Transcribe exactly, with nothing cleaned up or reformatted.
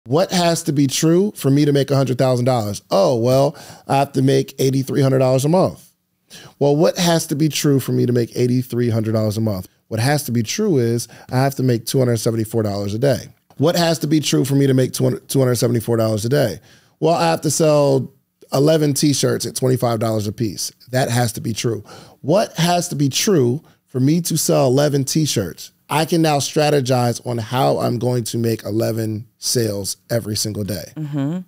What has to be true for me to make one hundred thousand dollars? Oh, well, I have to make eight thousand three hundred dollars a month. Well, what has to be true for me to make eight thousand three hundred dollars a month? What has to be true is I have to make two hundred seventy-four dollars a day. What has to be true for me to make two hundred seventy-four dollars a day? Well, I have to sell eleven t-shirts at twenty-five dollars a piece. That has to be true. What has to be true for me to sell eleven t-shirts? I can now strategize on how I'm going to make eleven sales every single day. Mm-hmm.